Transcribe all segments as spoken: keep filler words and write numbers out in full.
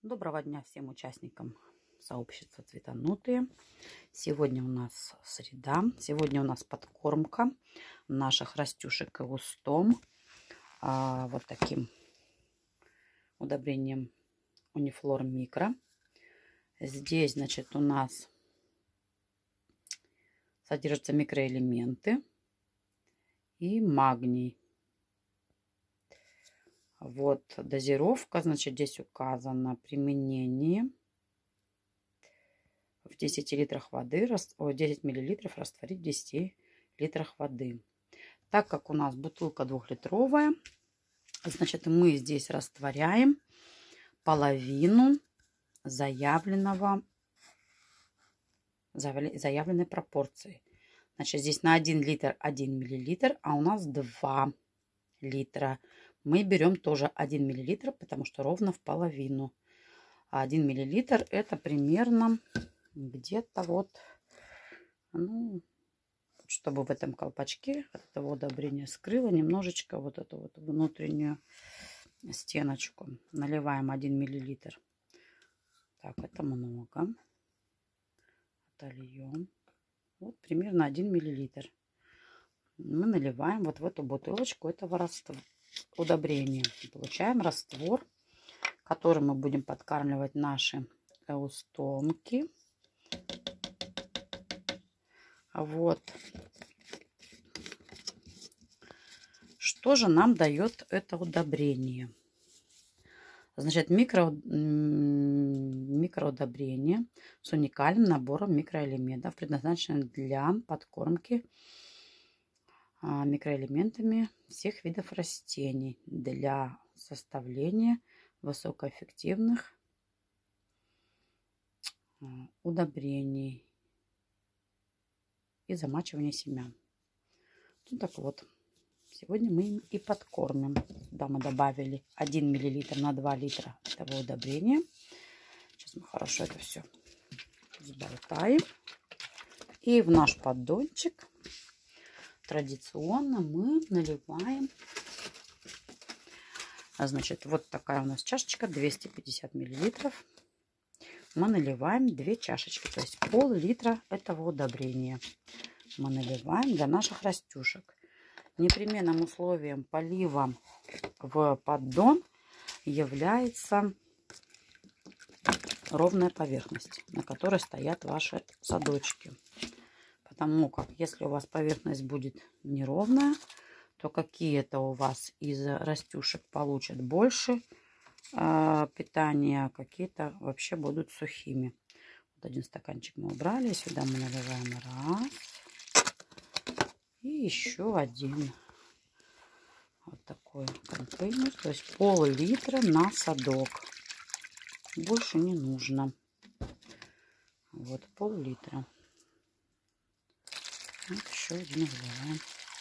Доброго дня всем участникам сообщества Цветанутые. Сегодня у нас среда. Сегодня у нас подкормка наших растюшек Эустом а, вот таким удобрением Унифлор Микро. Здесь, значит, у нас содержатся микроэлементы и магний. Вот дозировка, значит, здесь указано применение в десяти литрах воды, десять миллилитров растворить в десяти литрах воды. Так как у нас бутылка двухлитровая, значит, мы здесь растворяем половину заявленного, заявленной пропорции. Значит, здесь на один литр один миллилитр, а у нас два литра. Мы берем тоже один миллилитр, потому что ровно в половину. один миллилитр это примерно где-то вот, ну, чтобы в этом колпачке от этого удобрения скрыло немножечко вот эту вот внутреннюю стеночку. Наливаем один миллилитр. Так, это много. Отольем. Вот примерно один миллилитр. Мы наливаем вот в эту бутылочку этого раствора. Удобрение. Получаем раствор, который мы будем подкармливать наши эустомки. Вот. Что же нам дает это удобрение? Значит, микро, микроудобрение с уникальным набором микроэлементов, предназначенных для подкормки микроэлементами всех видов растений для составления высокоэффективных удобрений и замачивания семян. Ну так вот, сегодня мы им и подкормим. Сюда мы добавили один миллилитр на два литра этого удобрения. Сейчас мы хорошо это все взболтаем. И в наш поддончик традиционно мы наливаем, значит, вот такая у нас чашечка, двести пятьдесят миллилитров. Мы наливаем две чашечки, то есть пол-литра этого удобрения. Мы наливаем для наших растюшек. Непременным условием полива в поддон является ровная поверхность, на которой стоят ваши садочки. Потому как если у вас поверхность будет неровная, то какие-то у вас из растюшек получат больше э, питания, какие-то вообще будут сухими. Вот один стаканчик мы убрали, сюда мы наливаем раз. И еще один. Вот такой контейнер, то есть пол-литра на садок. Больше не нужно. Вот пол-литра. Вот еще один вливаем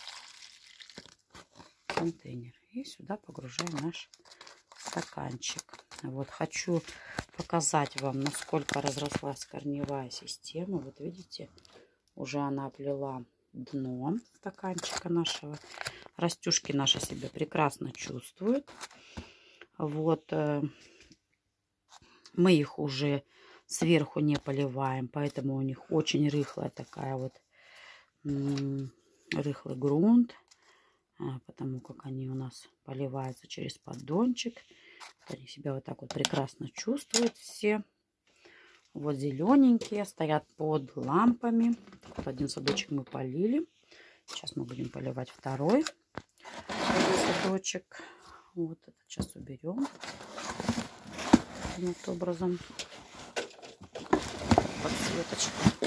контейнер. И сюда погружаем наш стаканчик. Вот хочу показать вам, насколько разрослась корневая система. Вот видите, уже она оплела дно стаканчика нашего. Растюшки наши себя прекрасно чувствуют. Вот мы их уже сверху не поливаем, поэтому у них очень рыхлая такая вот рыхлый грунт, потому как они у нас поливаются через поддончик. Они себя вот так вот прекрасно чувствуют все. Вот зелененькие стоят под лампами. Вот один садочек мы полили. Сейчас мы будем поливать второй садочек. Вот этот сейчас уберем таким вот образом. Подсветочку.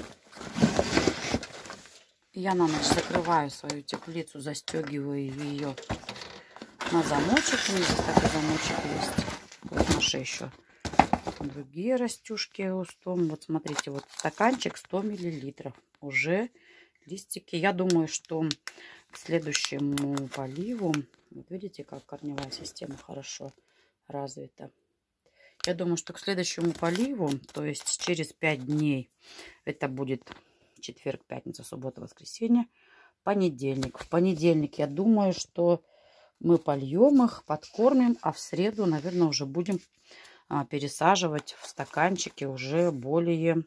Я на ночь закрываю свою теплицу, застегиваю ее на замочек. У меня здесь такой замочек есть. Вот наши еще другие растюшки Эустом. Вот смотрите, вот стаканчик сто миллилитров. Уже листики. Я думаю, что к следующему поливу, вот видите, как корневая система хорошо развита. Я думаю, что к следующему поливу, то есть через пять дней, это будет четверг, пятница, суббота, воскресенье, понедельник. В понедельник, я думаю, что мы польем их, подкормим, а в среду, наверное, уже будем а, пересаживать в стаканчики уже более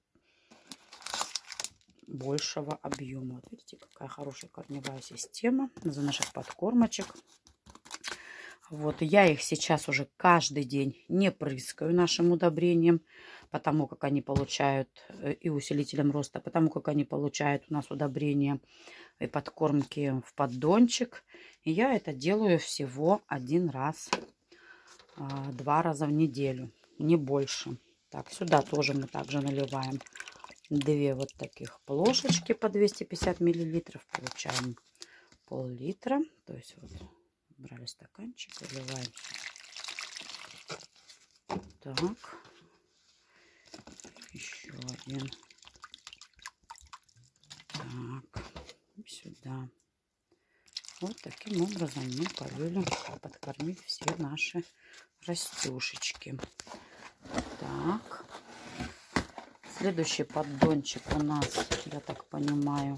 большего объема. Вот видите, какая хорошая корневая система за наших подкормочек. Вот я их сейчас уже каждый день не прыскаю нашим удобрением, потому как они получают и усилителем роста, потому как они получают у нас удобрения и подкормки в поддончик. И я это делаю всего один раз, два раза в неделю, не больше. Так, сюда тоже мы также наливаем две вот таких плошечки по двести пятьдесят миллилитров, получаем пол-литра, то есть вот брали стаканчик, заливаем. Так, еще один. Так, и сюда. Вот таким образом мы полили, подкормить все наши растюшечки. Так, следующий поддончик у нас, я так понимаю,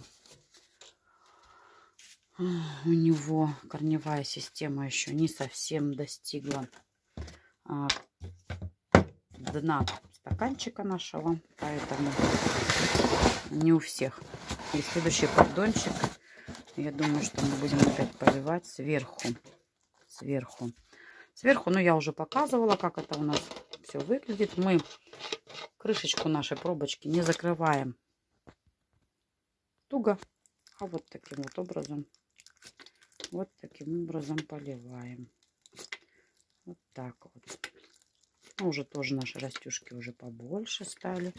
у него корневая система еще не совсем достигла а, дна стаканчика нашего, поэтому не у всех. И следующий поддончик, я думаю, что мы будем опять поливать сверху. Сверху. Сверху, ну, я уже показывала, как это у нас все выглядит. Мы крышечку нашей пробочки не закрываем туго, а вот таким вот образом. Вот таким образом поливаем. Вот так вот. Ну, уже тоже наши растюшки уже побольше стали.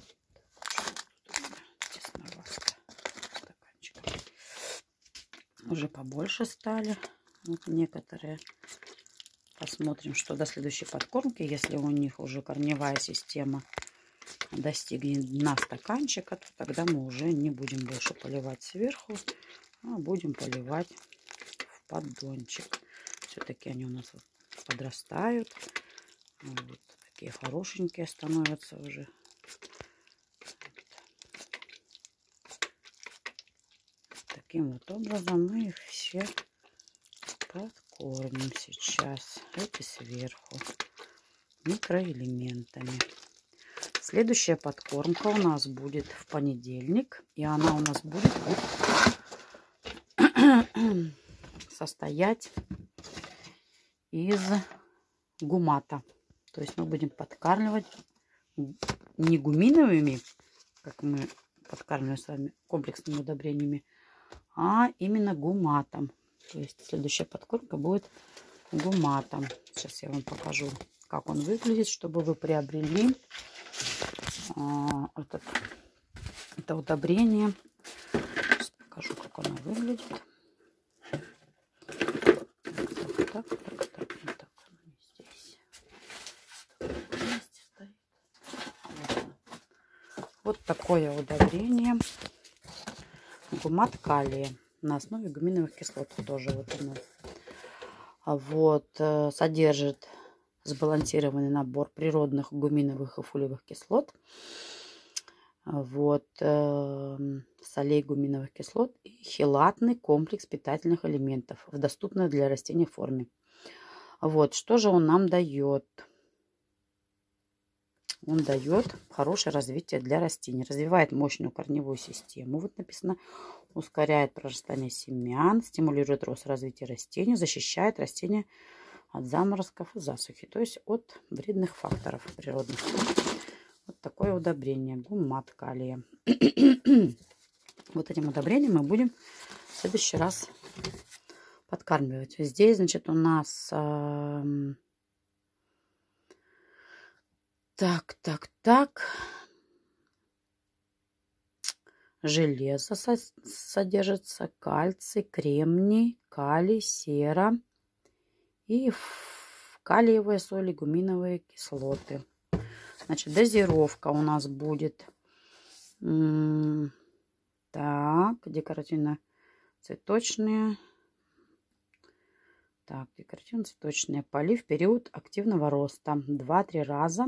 Уже побольше стали. Вот некоторые. Посмотрим, что до следующей подкормки, если у них уже корневая система достигнет дна стаканчика, то тогда мы уже не будем больше поливать сверху, а будем поливать в поддончик. Все-таки они у нас вот подрастают. Вот такие хорошенькие становятся уже. Таким вот образом мы их все подкормим сейчас. Эти сверху микроэлементами. Следующая подкормка у нас будет в понедельник. И она у нас будет состоять из гумата. То есть мы будем подкармливать не гуминовыми, как мы подкармливаем с вами комплексными удобрениями, а именно гуматом. То есть следующая подкормка будет гуматом. Сейчас я вам покажу, как он выглядит, чтобы вы приобрели а, этот, это удобрение. Сейчас покажу, как оно выглядит. Так, так, так, так, не так. Здесь. Стоит. Вот, вот такое удобрение. Гумат калия на основе гуминовых кислот. Тоже вот оно. Вот, содержит сбалансированный набор природных гуминовых и фолиевых кислот, вот, э, солей гуминовых кислот и хелатный комплекс питательных элементов в доступной для растений форме. Вот, что же он нам дает? Он дает хорошее развитие для растений, развивает мощную корневую систему, вот написано, ускоряет прорастание семян, стимулирует рост и развитие растений, защищает растения от заморозков и засухи, то есть от вредных факторов природных. Вот такое удобрение, гумат калия. Вот этим удобрением мы будем в следующий раз подкармливать. Здесь, значит, у нас э, так, так, так. Железо содержится, кальций, кремний, калий, сера и калиевые соли, гуминовые кислоты. Значит, дозировка у нас будет так, декоративно-цветочные. Так, декоративно-цветочные поли в период активного роста. два-три раза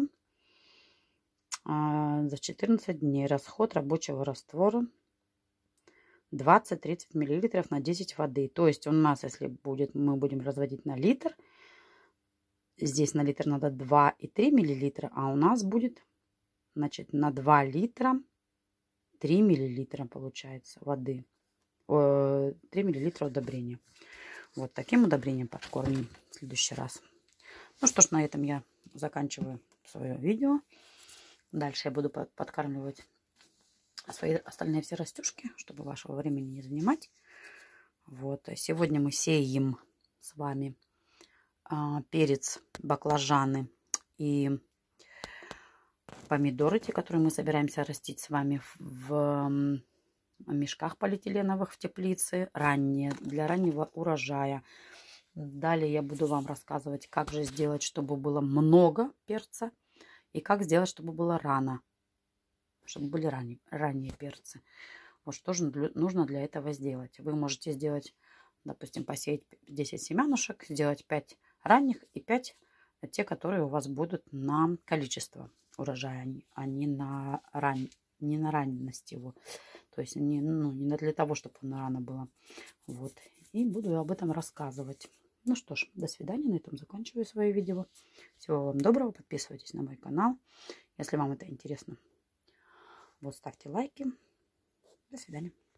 а, за четырнадцать дней. Расход рабочего раствора двадцать-тридцать миллилитров на десять воды. То есть у нас, если будет, мы будем разводить на литр, здесь на литр надо два и три миллилитра, а у нас будет, значит, на два литра три миллилитра получается воды. три миллилитра удобрения. Вот таким удобрением подкормим в следующий раз. Ну что ж, на этом я заканчиваю свое видео. Дальше я буду подкармливать свои остальные все растюшки, чтобы вашего времени не занимать. Вот. Сегодня мы сеем с вами а, перец, баклажаны и помидоры, те, которые мы собираемся растить с вами в мешках полиэтиленовых в теплице, ранние, для раннего урожая. Далее я буду вам рассказывать, как же сделать, чтобы было много перца, и как сделать, чтобы было рано, чтобы были ранние, ранние перцы. Вот что же нужно для этого сделать. Вы можете сделать, допустим, посеять десять семянушек, сделать пять ранних и пять те, которые у вас будут на количество урожая, а не на, ран... не на ранность его. То есть не, ну, не для того, чтобы он рано было. Вот. И буду об этом рассказывать. Ну что ж, до свидания. На этом заканчиваю свое видео. Всего вам доброго. Подписывайтесь на мой канал, если вам это интересно. Вот, ставьте лайки. До свидания.